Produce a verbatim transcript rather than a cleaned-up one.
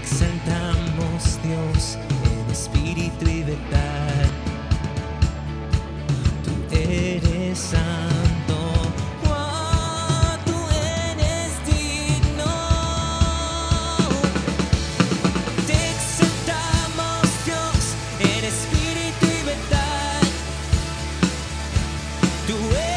exaltamos, Dios, en espíritu y verdad. Tú eres santo, oh, tú eres digno. Te exaltamos, Dios, en espíritu y verdad. Tú eres